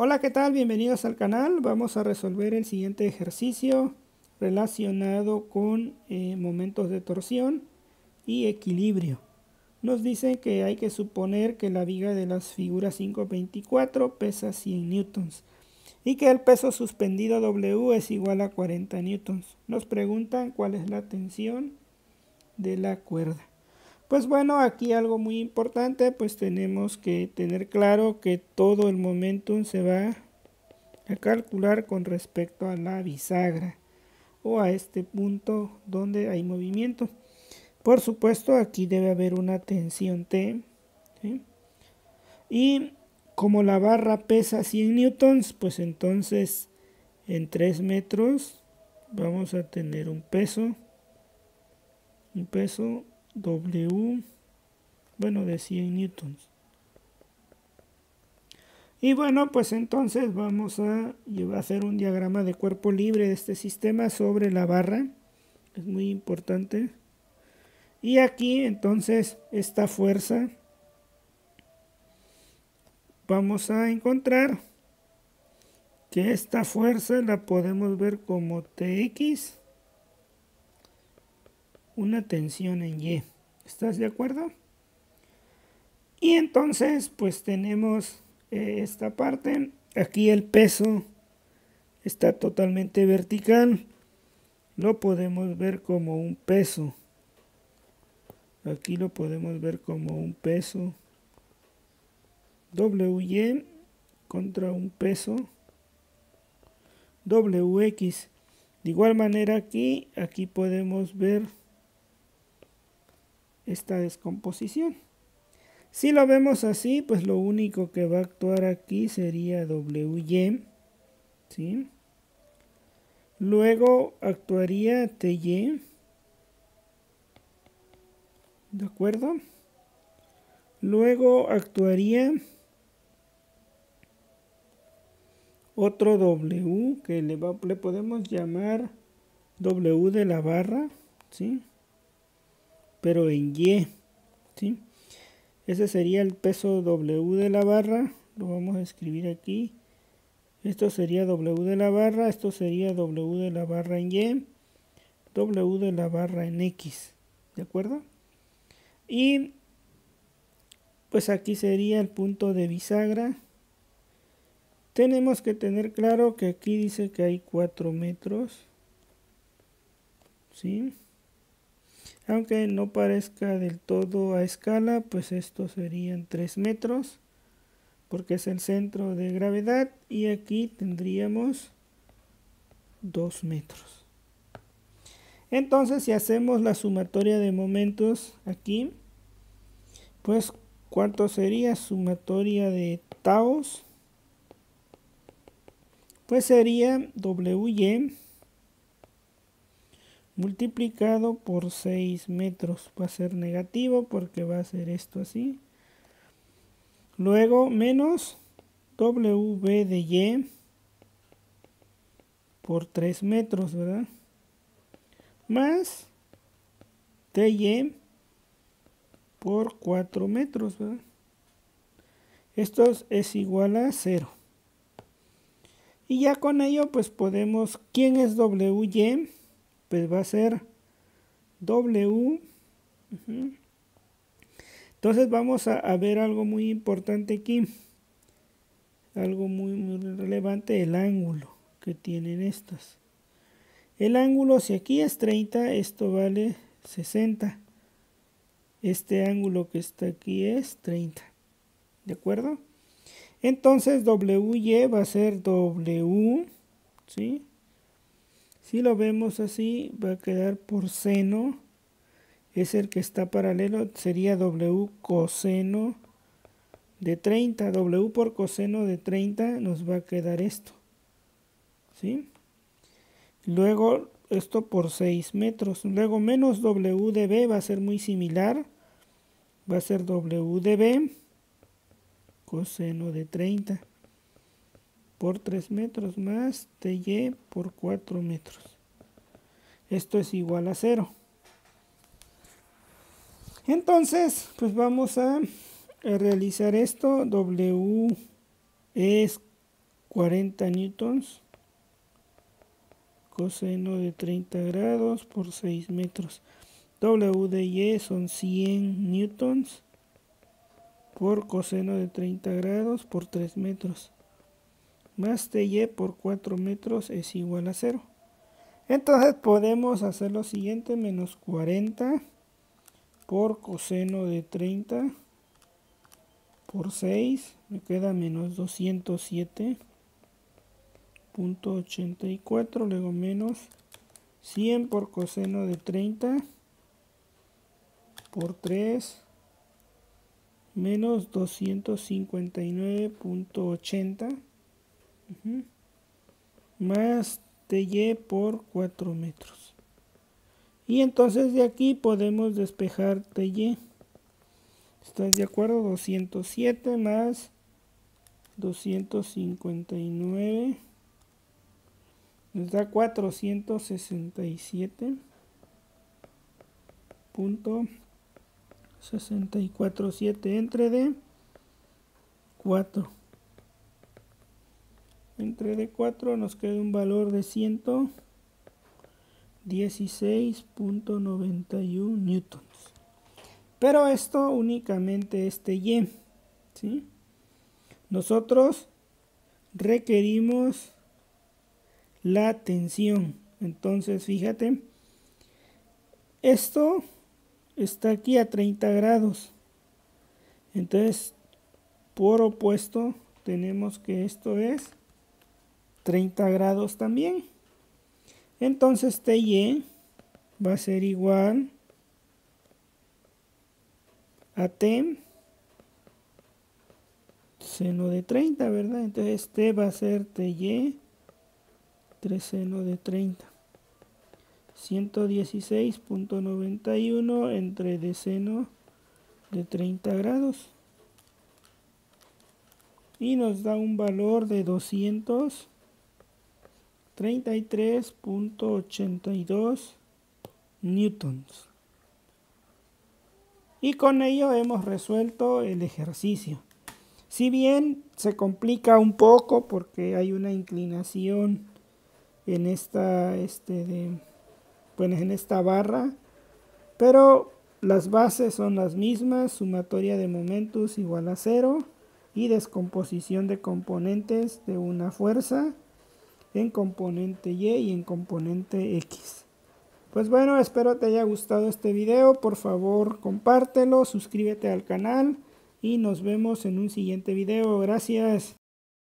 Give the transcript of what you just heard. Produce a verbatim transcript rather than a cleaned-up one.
Hola, ¿qué tal? Bienvenidos al canal. Vamos a resolver el siguiente ejercicio relacionado con eh, momentos de torsión y equilibrio. Nos dice que hay que suponer que la viga de las figuras cinco punto veinticuatro pesa cien newtons y que el peso suspendido W es igual a cuarenta newtons. Nos preguntan cuál es la tensión de la cuerda. Pues bueno, aquí algo muy importante, pues tenemos que tener claro que todo el momentum se va a calcular con respecto a la bisagra o a este punto donde hay movimiento. Por supuesto, aquí debe haber una tensión T, ¿sí? Y como la barra pesa cien newtons, pues entonces en tres metros vamos a tener un peso, un peso W, bueno, de cien newtons. Y bueno, pues entonces vamos a hacer un diagrama de cuerpo libre de este sistema sobre la barra. Es muy importante. Y aquí entonces esta fuerza vamos a encontrar que esta fuerza la podemos ver como T X, una tensión en Y. ¿Estás de acuerdo? Y entonces pues tenemos eh, esta parte. Aquí el peso está totalmente vertical. Lo podemos ver como un peso. Aquí lo podemos ver como un peso W Y contra un peso W X. De igual manera aquí, aquí podemos ver esta descomposición. Si lo vemos así, pues lo único que va a actuar aquí sería W Y, ¿sí? Luego actuaría T Y, ¿de acuerdo? Luego actuaría otro W que le, va, le podemos llamar W de la barra, ¿sí? Pero en Y, ¿sí? Ese sería el peso W de la barra, lo vamos a escribir aquí. Esto sería W de la barra, esto sería W de la barra en Y, W de la barra en X, ¿de acuerdo? Y pues aquí sería el punto de bisagra. Tenemos que tener claro que aquí dice que hay cuatro metros, ¿sí? Aunque no parezca del todo a escala, pues estos serían tres metros, porque es el centro de gravedad, y aquí tendríamos dos metros. Entonces, si hacemos la sumatoria de momentos aquí, pues ¿cuánto sería sumatoria de taos? Pues sería W Y multiplicado por seis metros. Va a ser negativo porque va a ser esto así. Luego menos W de Y por tres metros, ¿verdad? Más T Y por cuatro metros, ¿verdad? Esto es igual a cero. Y ya con ello pues podemos, ¿quién es W Y? Pues va a ser W. Uh-huh. Entonces vamos a, a ver algo muy importante aquí. Algo muy, muy relevante, el ángulo que tienen estas. El ángulo, si aquí es treinta, esto vale sesenta. Este ángulo que está aquí es treinta. ¿De acuerdo? Entonces W Y va a ser W, ¿sí? Si lo vemos así, va a quedar por seno. Es el que está paralelo, sería W coseno de treinta. W por coseno de treinta nos va a quedar esto, ¿sí? Luego esto por seis metros. Luego menos W de B va a ser muy similar. Va a ser W de B coseno de treinta por tres metros más T Y por cuatro metros. Esto es igual a cero. Entonces, pues vamos a realizar esto. W es cuarenta newtons. Coseno de treinta grados por seis metros. W de Y son cien newtons por coseno de treinta grados por tres metros. Más T Y por cuatro metros es igual a cero. Entonces podemos hacer lo siguiente: menos cuarenta por coseno de treinta por seis, me queda menos doscientos siete punto ochenta y cuatro, luego menos cien por coseno de treinta por tres, menos doscientos cincuenta y nueve punto ochenta, uh-huh, más T Y por cuatro metros. Y entonces de aquí podemos despejar T Y. ¿Estás de acuerdo? doscientos siete más doscientos cincuenta y nueve nos da cuatrocientos sesenta y siete punto sesenta y cuatro siete entre D cuatro. Entre D cuatro nos queda un valor de ciento dieciséis punto noventa y uno newtons. Pero esto únicamente es T Y, ¿sí? Nosotros requerimos la tensión. Entonces, fíjate, esto está aquí a treinta grados. Entonces, por opuesto, tenemos que esto es treinta grados también. Entonces, T Y va a ser igual a T seno de treinta, ¿verdad? Entonces T va a ser T Y tres seno de treinta. ciento dieciséis punto noventa y uno entre D seno de treinta grados. Y nos da un valor de doscientos treinta y tres punto ochenta y dos newtons. Y con ello hemos resuelto el ejercicio. Si bien se complica un poco porque hay una inclinación en esta, este de, bueno, en esta barra, pero las bases son las mismas: sumatoria de momentos igual a cero y descomposición de componentes de una fuerza en componente Y y en componente X. Pues bueno, espero te haya gustado este video. Por favor, compártelo, suscríbete al canal y nos vemos en un siguiente video. Gracias.